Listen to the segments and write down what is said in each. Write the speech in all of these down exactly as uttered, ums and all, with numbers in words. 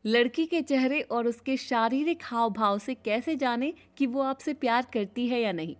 लड़की के चेहरे और उसके शारीरिक हाव भाव से कैसे जाने कि वो आपसे प्यार करती है या नहीं।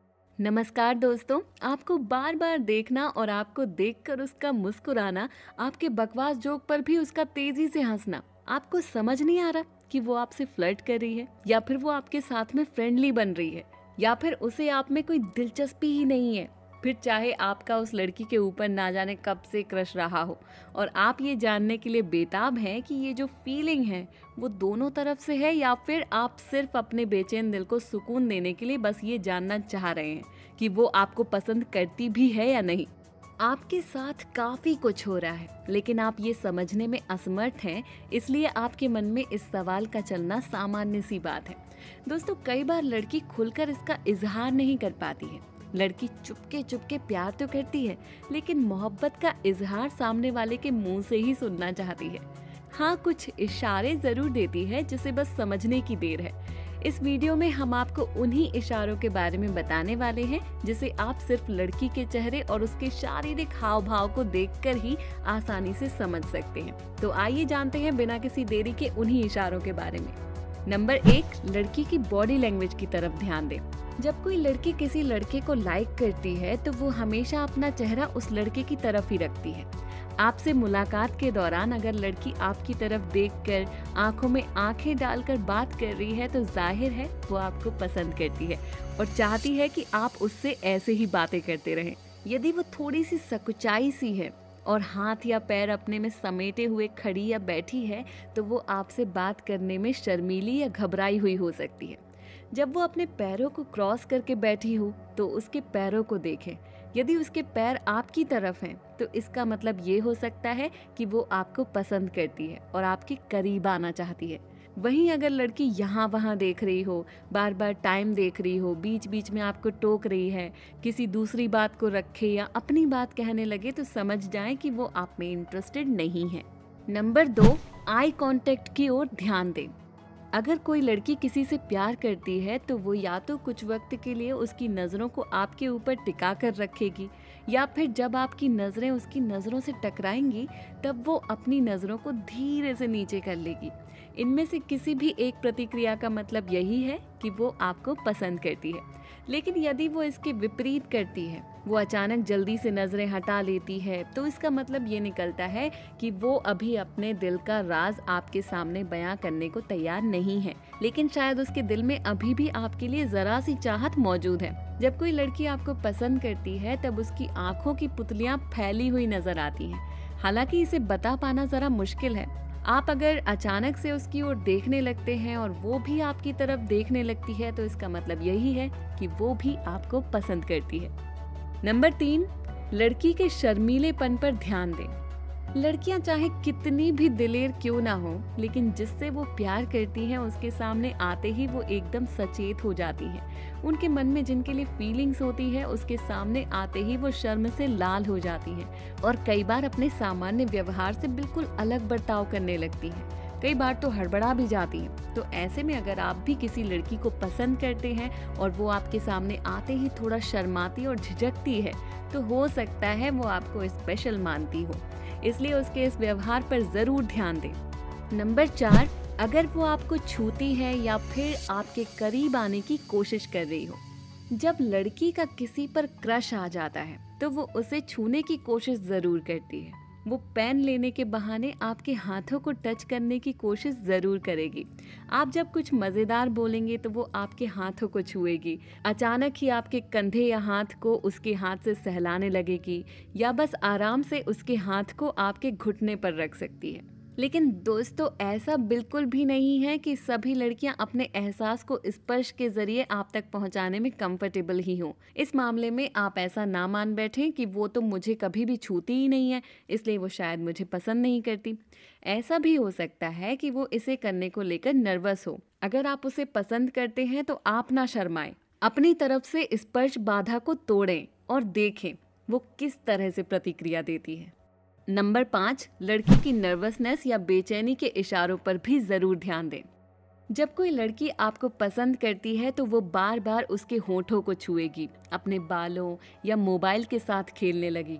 नमस्कार दोस्तों, आपको बार बार देखना और आपको देखकर उसका मुस्कुराना, आपके बकवास जोक पर भी उसका तेजी से हंसना, आपको समझ नहीं आ रहा कि वो आपसे फ्लर्ट कर रही है या फिर वो आपके साथ में फ्रेंडली बन रही है या फिर उसे आप में कोई दिलचस्पी ही नहीं है। फिर चाहे आपका उस लड़की के ऊपर ना जाने कब से क्रश रहा हो और आप ये जानने के लिए बेताब हैं कि ये जो फीलिंग है वो दोनों तरफ से है या फिर आप सिर्फ अपने बेचैन दिल को सुकून देने के लिए बस ये जानना चाह रहे हैं कि वो आपको पसंद करती भी है या नहीं। आपके साथ काफी कुछ हो रहा है लेकिन आप ये समझने में असमर्थ हैं, इसलिए आपके मन में इस सवाल का चलना सामान्य सी बात है। दोस्तों, कई बार लड़की खुलकर इसका इजहार नहीं कर पाती है। लड़की चुपके चुपके प्यार तो करती है लेकिन मोहब्बत का इजहार सामने वाले के मुंह से ही सुनना चाहती है। हाँ, कुछ इशारे जरूर देती है जिसे बस समझने की देर है। इस वीडियो में हम आपको उन्हीं इशारों के बारे में बताने वाले हैं जिसे आप सिर्फ लड़की के चेहरे और उसके शारीरिक हाव भाव को देखकर ही आसानी से समझ सकते हैं। तो आइए जानते हैं बिना किसी देरी के उन्हीं इशारों के बारे में। नंबर एक, लड़की की बॉडी लैंग्वेज की तरफ ध्यान दें। जब कोई लड़की किसी लड़के को लाइक करती है तो वो हमेशा अपना चेहरा उस लड़के की तरफ ही रखती है। आपसे मुलाकात के दौरान अगर लड़की आपकी तरफ देखकर आंखों में आंखें डालकर बात कर रही है तो जाहिर है वो आपको पसंद करती है और चाहती है कि आप उससे ऐसे ही बातें करते रहें। यदि वो थोड़ी सी सकुचाई सी है और हाथ या पैर अपने में समेटे हुए खड़ी या बैठी है तो वो आपसे बात करने में शर्मीली या घबराई हुई हो सकती है। जब वो अपने पैरों को क्रॉस करके बैठी हो तो उसके पैरों को देखें। यदि उसके पैर आपकी तरफ हैं तो इसका मतलब ये हो सकता है कि वो आपको पसंद करती है और आपके करीब आना चाहती है। वहीं अगर लड़की यहाँ वहाँ देख रही हो, बार बार टाइम देख रही हो, बीच बीच में आपको टोक रही है, किसी दूसरी बात को रखे या अपनी बात कहने लगे तो समझ जाएं कि वो आप में इंटरेस्टेड नहीं है। नंबर दो, आई कांटेक्ट की ओर ध्यान दें। अगर कोई लड़की किसी से प्यार करती है तो वो या तो कुछ वक्त के लिए उसकी नज़रों को आपके ऊपर टिका कर रखेगी या फिर जब आपकी नज़रें उसकी नज़रों से टकराएंगी तब वो अपनी नज़रों को धीरे से नीचे कर लेगी। इनमें से किसी भी एक प्रतिक्रिया का मतलब यही है कि वो आपको पसंद करती है। लेकिन यदि वो इसके विपरीत करती है, वो अचानक जल्दी से नजरें हटा लेती है, तो इसका मतलब ये निकलता है कि वो अभी अपने दिल का राज आपके सामने बयां करने को तैयार नहीं है, लेकिन शायद उसके दिल में अभी भी आपके लिए जरा सी चाहत मौजूद है। जब कोई लड़की आपको पसंद करती है तब उसकी आंखों की पुतलियां फैली हुई नजर आती हैं। हालांकि इसे बता पाना जरा मुश्किल है। आप अगर अचानक से उसकी ओर देखने लगते हैं और वो भी आपकी तरफ देखने लगती है तो इसका मतलब यही है कि वो भी आपको पसंद करती है। नंबर तीन, लड़की के शर्मीलेपन पर ध्यान दें। लड़कियां चाहे कितनी भी दिलेर क्यों ना हो, लेकिन जिससे वो प्यार करती हैं उसके सामने आते ही वो एकदम सचेत हो जाती हैं। उनके मन में जिनके लिए फीलिंग्स होती है उसके सामने आते ही वो शर्म से लाल हो जाती हैं और कई बार अपने सामान्य व्यवहार से बिल्कुल अलग बर्ताव करने लगती हैं। कई बार तो हड़बड़ा भी जाती हैं। तो ऐसे में अगर आप भी किसी लड़की को पसंद करते हैं और वो आपके सामने आते ही थोड़ा शर्माती और झिझकती है तो हो सकता है वो आपको स्पेशल मानती हो, इसलिए उसके इस व्यवहार पर जरूर ध्यान दें। नंबर चार, अगर वो आपको छूती है या फिर आपके करीब आने की कोशिश कर रही हो। जब लड़की का किसी पर क्रश आ जाता है तो वो उसे छूने की कोशिश जरूर करती है। वो पेन लेने के बहाने आपके हाथों को टच करने की कोशिश जरूर करेगी। आप जब कुछ मजेदार बोलेंगे तो वो आपके हाथों को छुएगी, अचानक ही आपके कंधे या हाथ को उसके हाथ से सहलाने लगेगी या बस आराम से उसके हाथ को आपके घुटने पर रख सकती है। लेकिन दोस्तों, ऐसा बिल्कुल भी नहीं है कि सभी लड़कियां अपने एहसास को स्पर्श के जरिए आप तक पहुंचाने में कंफर्टेबल ही हों। इस मामले में आप ऐसा ना मान बैठें कि वो तो मुझे कभी भी छूती ही नहीं है, इसलिए वो शायद मुझे पसंद नहीं करती। ऐसा भी हो सकता है कि वो इसे करने को लेकर नर्वस हो। अगर आप उसे पसंद करते हैं तो आप ना शर्माएं, अपनी तरफ से स्पर्श बाधा को तोड़ें और देखें वो किस तरह से प्रतिक्रिया देती है। नंबर पाँच, लड़की की नर्वसनेस या बेचैनी के इशारों पर भी जरूर ध्यान दें। जब कोई लड़की आपको पसंद करती है तो वो बार बार उसके होठों को छुएगी, अपने बालों या मोबाइल के साथ खेलने लगेगी,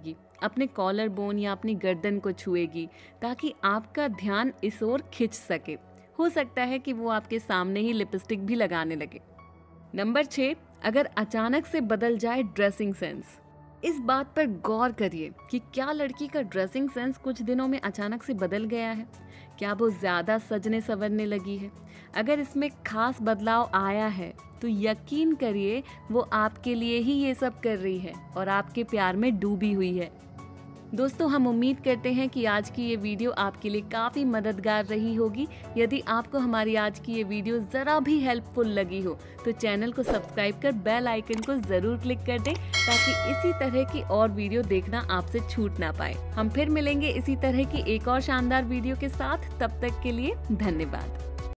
अपने कॉलर बोन या अपनी गर्दन को छुएगी ताकि आपका ध्यान इस ओर खिंच सके। हो सकता है कि वो आपके सामने ही लिपस्टिक भी लगाने लगे। नंबर छः, अगर अचानक से बदल जाए ड्रेसिंग सेंस। इस बात पर गौर करिए कि क्या लड़की का ड्रेसिंग सेंस कुछ दिनों में अचानक से बदल गया है। क्या वो ज़्यादा सजने संवरने लगी है? अगर इसमें खास बदलाव आया है तो यकीन करिए वो आपके लिए ही ये सब कर रही है और आपके प्यार में डूबी हुई है। दोस्तों, हम उम्मीद करते हैं कि आज की ये वीडियो आपके लिए काफ़ी मददगार रही होगी। यदि आपको हमारी आज की ये वीडियो ज़रा भी हेल्पफुल लगी हो तो चैनल को सब्सक्राइब कर बेल आइकन को ज़रूर क्लिक कर दें ताकि इसी तरह की और वीडियो देखना आपसे छूट ना पाए। हम फिर मिलेंगे इसी तरह की एक और शानदार वीडियो के साथ। तब तक के लिए धन्यवाद।